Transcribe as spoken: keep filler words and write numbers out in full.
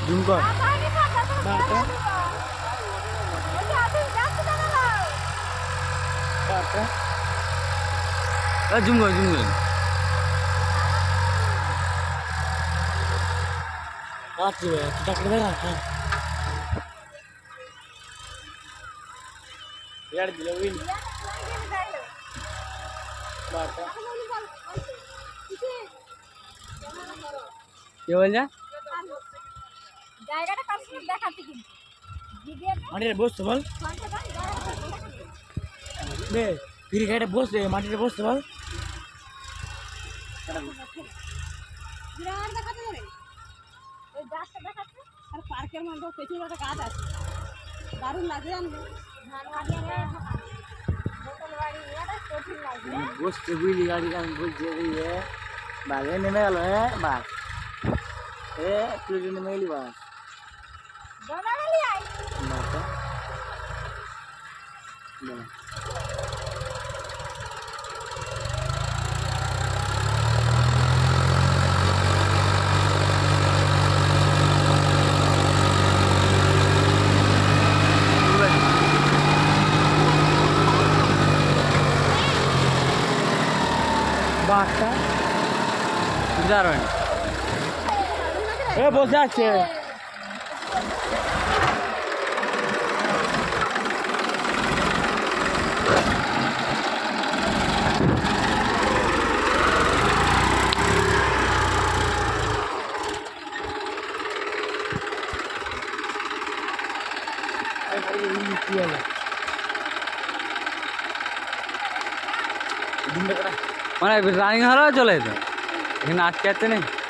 zoom কর zoom কর zoom কর আচ্ছা টাকা দেখা হ্যাঁ यार दिलो विन बात क्या बोल जा জায়গাটা কাছে দেখাতে কিন্তু ভিডিওতে মাটিতে বসতে বল বে ফির গাড়িতে বসে মাটিতে বসতে বল বিরাট দেখাতে পারে ওই গাছটা দেখাচ্ছে আর পার্কের মধ্যে পেছনে একটা গাছ আছে দারুণ লাগে জানো ধান গাড়ি বোতল গাড়ি এটা কঠিন লাগে বসতে বুঝলি গাড়ি কাম বলছে রে বাগে নেমে গেল হ্যাঁ বাস এ তুই নেমে গেলি বাস দোনালি আই বাস বল বাসটা দারুণ এ বসে আছে মানে রানিং হারা চলে তো এখানে আটকে যাচ্ছে না